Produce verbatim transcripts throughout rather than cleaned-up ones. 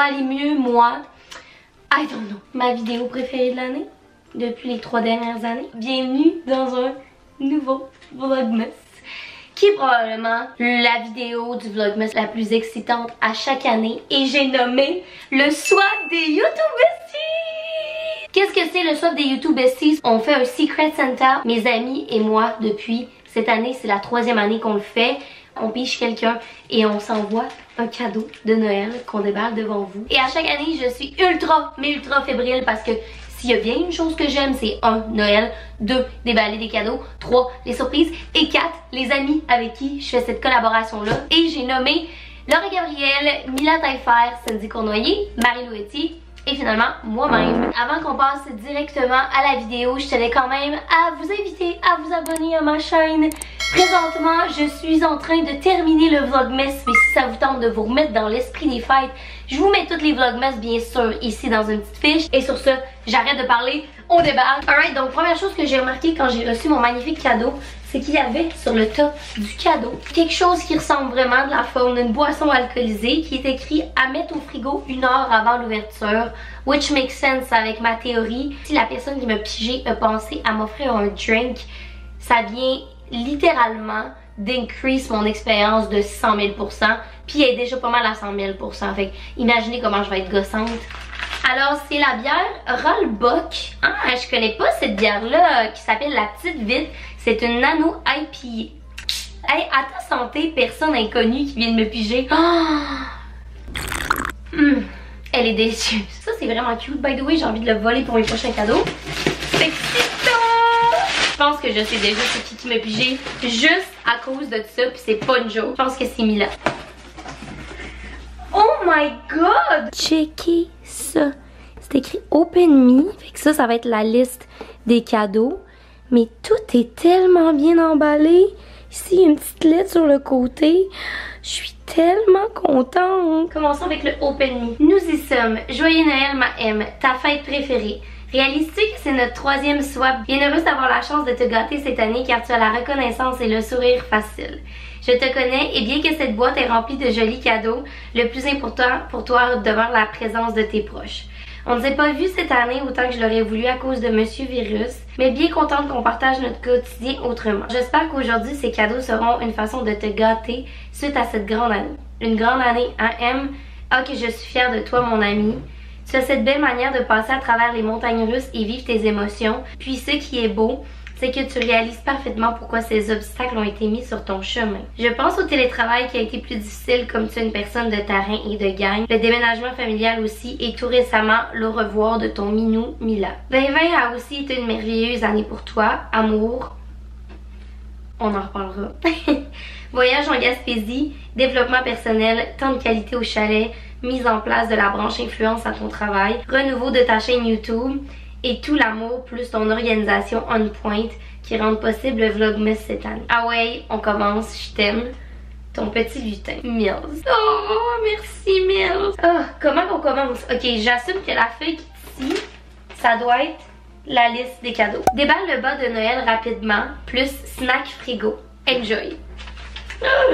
aller mieux, moi. I don't know. Ma vidéo préférée de l'année, depuis les trois dernières années. Bienvenue dans un nouveau Vlogmas, qui est probablement la vidéo du Vlogmas la plus excitante à chaque année. Et j'ai nommé le swap des YouTube Besties! Qu'est-ce que c'est le swap des YouTube Besties? On fait un Secret Santa, mes amis et moi, depuis cette année. C'est la troisième année qu'on le fait. On pige quelqu'un et on s'envoie un cadeau de Noël qu'on déballe devant vous. Et à chaque année, je suis ultra, mais ultra fébrile parce que s'il y a bien une chose que j'aime, c'est un, Noël, deux, déballer des cadeaux, trois, les surprises et quatre, les amis avec qui je fais cette collaboration-là. Et j'ai nommé Laura Gabrielle, Mila Taillefer, Cindy Cournoyer, Marie-Lou Etier et finalement moi-même. Avant qu'on passe directement à la vidéo, je tenais quand même à vous inviter à vous abonner à ma chaîne. Présentement, je suis en train de terminer le Vlogmas, mais si ça vous tente de vous remettre dans l'esprit des fêtes, je vous mets toutes les Vlogmas bien sûr ici dans une petite fiche. Et sur ce, j'arrête de parler, on débarque. Alright, donc première chose que j'ai remarqué quand j'ai reçu mon magnifique cadeau, c'est qu'il y avait sur le top du cadeau quelque chose qui ressemble vraiment de la forme d'une boisson alcoolisée qui est écrit à mettre au frigo une heure avant l'ouverture, which makes sense avec ma théorie. Si la personne qui m'a pigé a pensé à m'offrir un drink, ça vient littéralement d'increase mon expérience de cent mille pour cent, puis elle est déjà pas mal à cent mille pour cent, fait imaginez comment je vais être gossante. Alors c'est la bière Rollbuck. Ah, je connais pas cette bière là qui s'appelle la Petite Vite. C'est une nano I P A. Hey, à ta santé, personne inconnue qui vient de me piger. Oh! Mmh, elle est délicieuse. Ça c'est vraiment cute. By the way, j'ai envie de le voler pour mes prochains cadeaux. C'est excitant! Je pense que je sais déjà c'est qui qui m'a pigé juste à cause de ça, puis c'est pas une joke. Je pense que c'est Mila. Oh my god! Checkez ça. C'est écrit Open Me. Fait que ça, ça va être la liste des cadeaux. Mais tout est tellement bien emballé. Ici, il y a une petite lettre sur le côté. Je suis tellement contente. Commençons avec le Open Me. Nous y sommes. Joyeux Noël, ma M. Ta fête préférée. Réalises-tu que c'est notre troisième swap? Bien heureuse d'avoir la chance de te gâter cette année car tu as la reconnaissance et le sourire facile. Je te connais et bien que cette boîte est remplie de jolis cadeaux, le plus important pour toi demeure la présence de tes proches. On ne s'est pas vu cette année autant que je l'aurais voulu à cause de Monsieur Virus, mais bien contente qu'on partage notre quotidien autrement. J'espère qu'aujourd'hui ces cadeaux seront une façon de te gâter suite à cette grande année. Une grande année, hein, M? Ah, que je suis fière de toi, mon ami. Tu as cette belle manière de passer à travers les montagnes russes et vivre tes émotions. Puis ce qui est beau, c'est que tu réalises parfaitement pourquoi ces obstacles ont été mis sur ton chemin. Je pense au télétravail qui a été plus difficile comme tu es une personne de terrain et de gang, le déménagement familial aussi et tout récemment le revoir de ton minou Mila. vingt vingt a aussi été une merveilleuse année pour toi, amour. On en reparlera. Voyage en Gaspésie, développement personnel, temps de qualité au chalet, mise en place de la branche influence à ton travail, renouveau de ta chaîne YouTube et tout l'amour plus ton organisation on point qui rendent possible le Vlogmas cette année. Ah ouais, on commence, je t'aime. Ton petit lutin, Mills. Oh, merci Mills. Oh, comment on commence? Ok, j'assume que la feuille qui est ici, ça doit être la liste des cadeaux. Déballe le bas de Noël rapidement, plus snack frigo. Enjoy. Oh.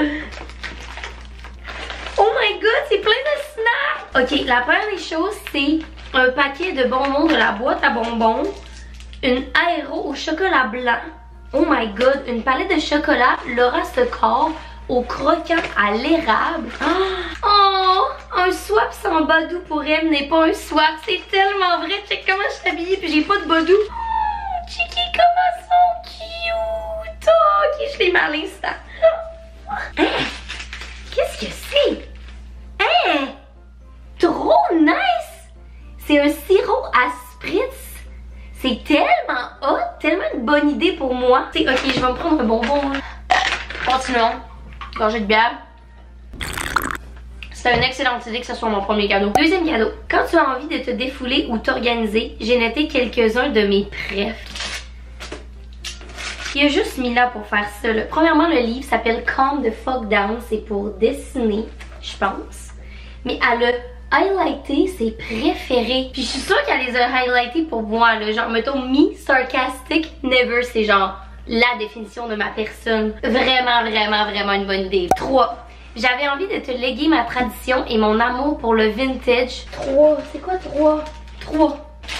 Oh my god, c'est plein de snacks! Ok, la première des choses, c'est un paquet de bonbons de la boîte à bonbons, une aéro au chocolat blanc. Oh my god, une palette de chocolat Laura Secor au croquant à l'érable. Oh, un swap sans badou pour elle n'est pas un swap. C'est tellement vrai. Check comment je suis habillée puis j'ai pas de badou. Oh, checky comment ils sont cute. Oh, ok, je l'ai mis à l'instant. Hein? Qu'est-ce que c'est? Hein? Trop nice! C'est un sirop à spritz. C'est tellement hot, tellement une bonne idée pour moi. T'sais, ok, je vais me prendre un bonbon. Continuons. Gorgée de bière. C'est une excellente idée que ce soit mon premier cadeau. Deuxième cadeau. Quand tu as envie de te défouler ou t'organiser, j'ai noté quelques-uns de mes préfs. Il y a juste Mila pour faire ça. Là. Premièrement, le livre s'appelle Calm the Fuck Down. C'est pour dessiner, je pense. Mais elle a highlighté ses préférés. Puis je suis sûre qu'elle les a highlightés pour moi. Là. Genre, mettons, me, sarcastic, never. C'est genre la définition de ma personne. Vraiment, vraiment, vraiment une bonne idée. trois. J'avais envie de te léguer ma tradition et mon amour pour le vintage. trois, c'est quoi trois? trois.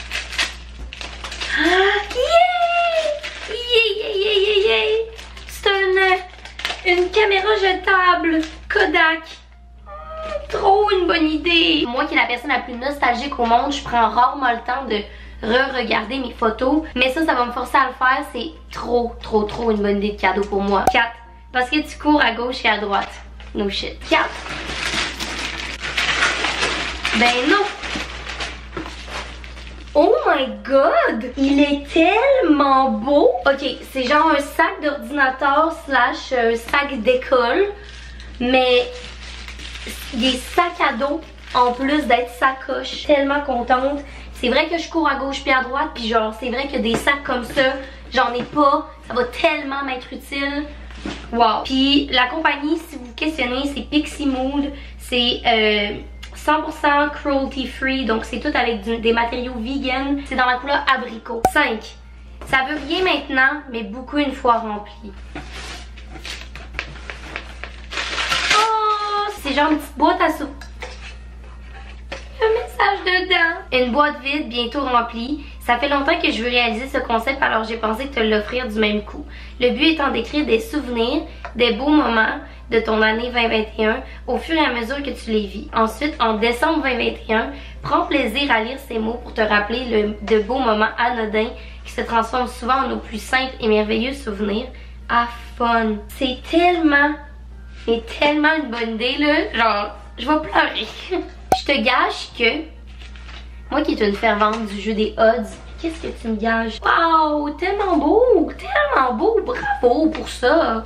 Ah, yeah! Yeah, yeah, yeah, yeah, yeah! C'est une, une caméra jetable Kodak. Trop une bonne idée! Moi qui est la personne la plus nostalgique au monde, je prends rarement le temps de re-regarder mes photos. Mais ça, ça va me forcer à le faire. C'est trop, trop, trop une bonne idée de cadeau pour moi. quatre. Parce que tu cours à gauche et à droite. No shit. quatre. Ben non! Oh my god! Il est tellement beau! Ok, c'est genre un sac d'ordinateur slash un sac d'école. Mais des sacs à dos en plus d'être sacoche. Tellement contente. C'est vrai que je cours à gauche puis à droite. Puis genre, c'est vrai que des sacs comme ça, j'en ai pas. Ça va tellement m'être utile. Wow! Puis la compagnie, si vous vous questionnez, c'est Pixie Mood. C'est euh, cent pour cent cruelty free. Donc c'est tout avec du, des matériaux vegan. C'est dans la couleur abricot. cinq. Ça veut rien maintenant, mais beaucoup une fois rempli. Oh! C'est genre une petite boîte à soupe. Un message dedans. Une boîte vide, bientôt remplie. Ça fait longtemps que je veux réaliser ce concept, alors j'ai pensé te l'offrir du même coup. Le but étant d'écrire des souvenirs, des beaux moments de ton année vingt vingt et un au fur et à mesure que tu les vis. Ensuite, en décembre vingt vingt et un, prends plaisir à lire ces mots pour te rappeler le, de beaux moments anodins qui se transforment souvent en nos plus simples et merveilleux souvenirs. Ah, fun! C'est tellement, mais tellement une bonne idée, là. Genre, je vais pleurer. Je te gage que, moi qui est une fervente du jeu des odds, qu'est-ce que tu me gages? Wow, tellement beau, tellement beau, bravo pour ça.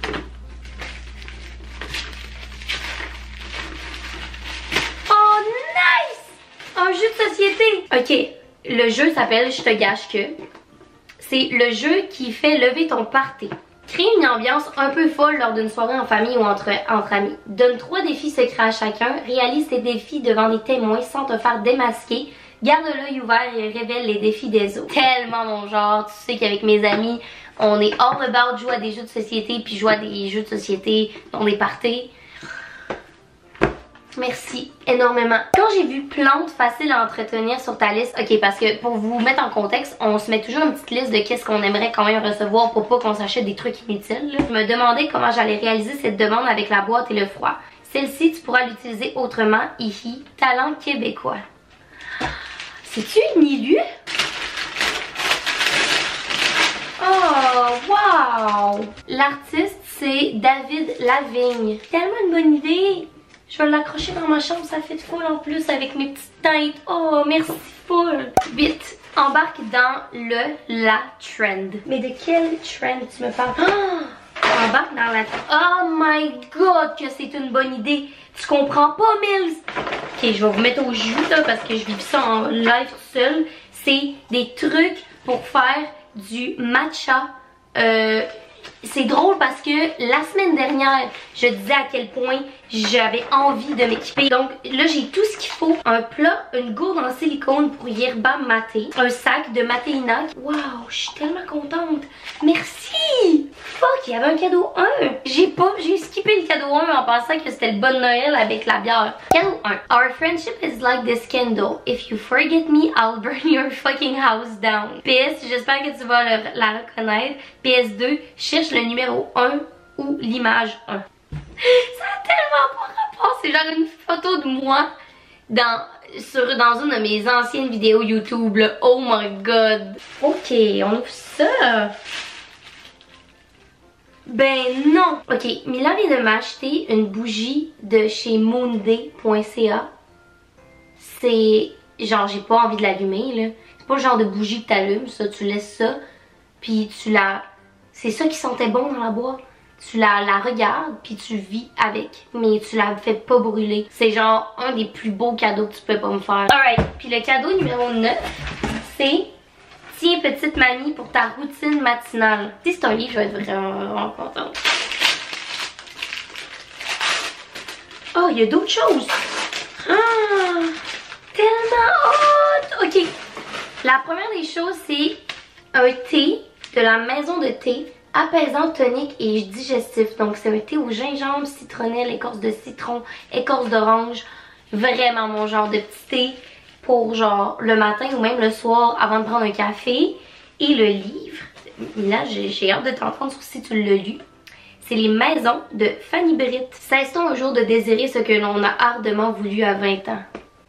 Oh, nice! Un jeu de société. Ok, le jeu s'appelle Je te gage que. C'est le jeu qui fait lever ton party. Crée une ambiance un peu folle lors d'une soirée en famille ou entre, entre amis. Donne trois défis secrets à chacun. Réalise tes défis devant des témoins sans te faire démasquer. Garde l'œil ouvert et révèle les défis des autres. Tellement mon genre. Tu sais qu'avec mes amis, on est all about jouer à des jeux de société puis jouer à des jeux de société dans des parties. Merci énormément. Quand j'ai vu plantes faciles à entretenir sur ta liste, ok, parce que pour vous mettre en contexte, on se met toujours une petite liste de qu'est-ce qu'on aimerait quand même recevoir pour pas qu'on s'achète des trucs inutiles. Là. Je me demandais comment j'allais réaliser cette demande avec la boîte et le froid. Celle-ci, tu pourras l'utiliser autrement. Hihi, talent québécois. C'est-tu une élue? Oh, wow! L'artiste, c'est David Lavigne. Tellement une bonne idée! Je vais l'accrocher dans ma chambre, ça fait de full en plus avec mes petites teintes. Oh, merci full. Vite, embarque dans le la trend. Mais de quel trend tu me parles? Oh, embarque dans la... Oh my god, que c'est une bonne idée. Tu comprends pas, Mills? Ok, je vais vous mettre au jus là parce que je vis ça en live tout seul. C'est des trucs pour faire du matcha. Euh... C'est drôle parce que la semaine dernière, je disais à quel point j'avais envie de m'équiper. Donc là, j'ai tout ce qu'il faut. Un plat, une gourde en silicone pour yerba maté, un sac de matéina. Waouh, je suis tellement contente. Merci! Fuck, il y avait un cadeau un. J'ai pas, j'ai skippé le cadeau un en pensant que c'était le bon Noël avec la bière. Cadeau un. Our friendship is like this candle. If you forget me, I'll burn your fucking house down. P S, j'espère que tu vas le, la reconnaître. P S deux, cherche le numéro un ou l'image un. Ça a tellement pas rapport. C'est genre une photo de moi dans, sur, dans une de mes anciennes vidéos YouTube. Là. Oh my god. Ok, on ouvre ça. Ben non. Ok, Mila vient de m'acheter une bougie de chez moonday point c a. C'est genre, j'ai pas envie de l'allumer là. C'est pas le genre de bougie que t'allumes, ça. Tu laisses ça, puis tu la... C'est ça qui sentait bon dans la boîte. Tu la, la regardes, puis tu vis avec. Mais tu la fais pas brûler. C'est genre un des plus beaux cadeaux que tu peux pas me faire. Alright, puis le cadeau numéro neuf, c'est... Tiens, petite mamie, pour ta routine matinale. Si c'est un livre, je vais être vraiment, vraiment contente. Oh, il y a d'autres choses. Ah, tellement hot. Ok. La première des choses, c'est un thé de la maison de thé apaisant, tonique et digestif. Donc c'est un thé au gingembre, citronnelle, écorce de citron, écorce d'orange. Vraiment mon genre de petit thé pour genre le matin ou même le soir avant de prendre un café. Et le livre, là j'ai hâte de t'entendre sur si tu l'as lu. C'est Les Maisons de Fanny Britt. Cessons un jour de désirer ce que l'on a ardemment voulu à vingt ans.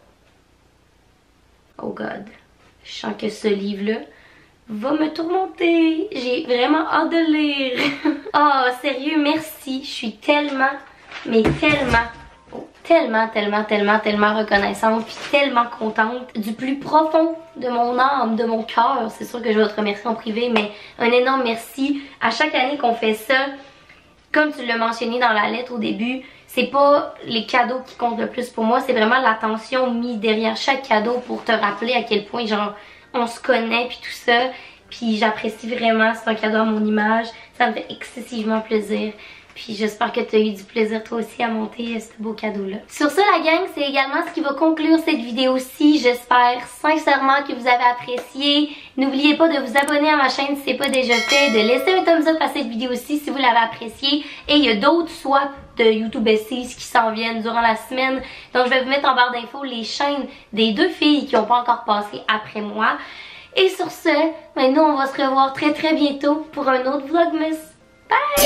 Oh God. Je sens que ce livre-là va me tourmenter. J'ai vraiment hâte de le lire. Oh, sérieux, merci. Je suis tellement, mais tellement, oh, tellement, tellement, tellement, tellement reconnaissante puis tellement contente du plus profond de mon âme, de mon cœur. C'est sûr que je vais te remercier en privé, mais un énorme merci. À chaque année qu'on fait ça, comme tu l'as mentionné dans la lettre au début, c'est pas les cadeaux qui comptent le plus pour moi, c'est vraiment l'attention mise derrière chaque cadeau pour te rappeler à quel point genre on se connaît puis tout ça. Puis j'apprécie vraiment, c'est un cadeau à mon image, ça me fait excessivement plaisir. Puis j'espère que tu as eu du plaisir toi aussi à monter ce beau cadeau-là. Sur ce la gang, c'est également ce qui va conclure cette vidéo-ci. J'espère sincèrement que vous avez apprécié. N'oubliez pas de vous abonner à ma chaîne si ce n'est pas déjà fait, de laisser un thumbs up à cette vidéo-ci si vous l'avez appréciée. Et il y a d'autres swaps de YouTube Besties qui s'en viennent durant la semaine. Donc je vais vous mettre en barre d'infos les chaînes des deux filles qui n'ont pas encore passé après moi. Et sur ce, ben nous on va se revoir très très bientôt pour un autre Vlogmas. Bye!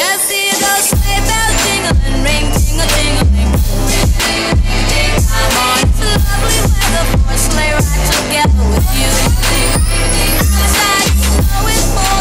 I'm on, it's a lovely weather for a sleigh ride together with you.